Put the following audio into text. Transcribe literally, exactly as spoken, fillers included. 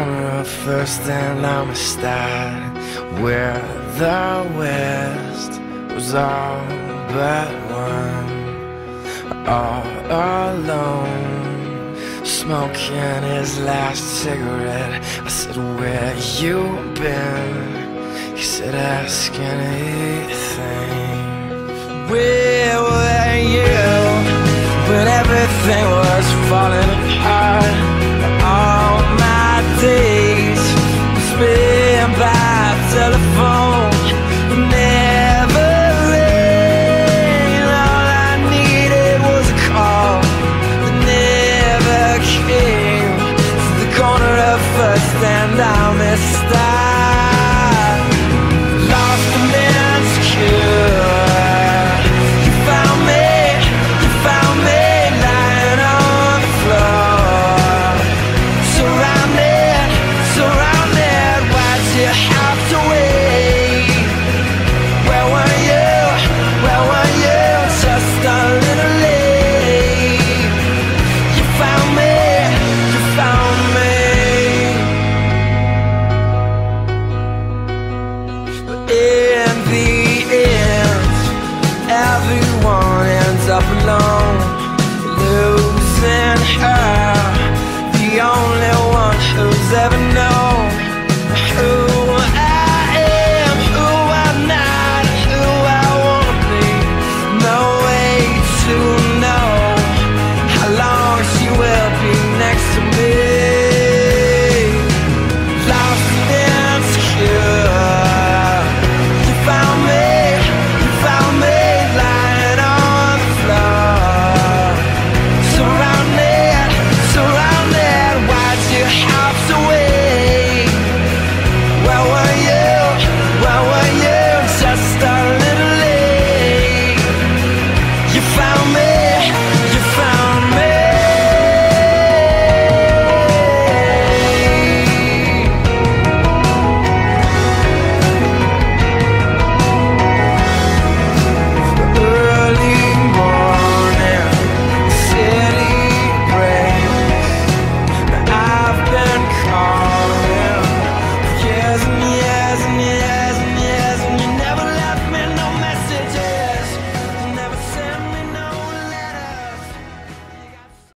corner of First and Amistad, where the West was all but one, all alone, smoking his last cigarette. I said, where you been? He said, ask anything. Where were you when everything was falling apart? All my days spent by telephone, never rain. All I needed was a call that never came. To the corner of First and Amistad, lost and insecure. You found me, you found me lying on the floor, surrounded, surrounded. Why'd you have to wait? Where were you? Where were you? Just a little late. You found me, you found me. But in the end, everyone ends up alone, losing her, the only one who's ever known.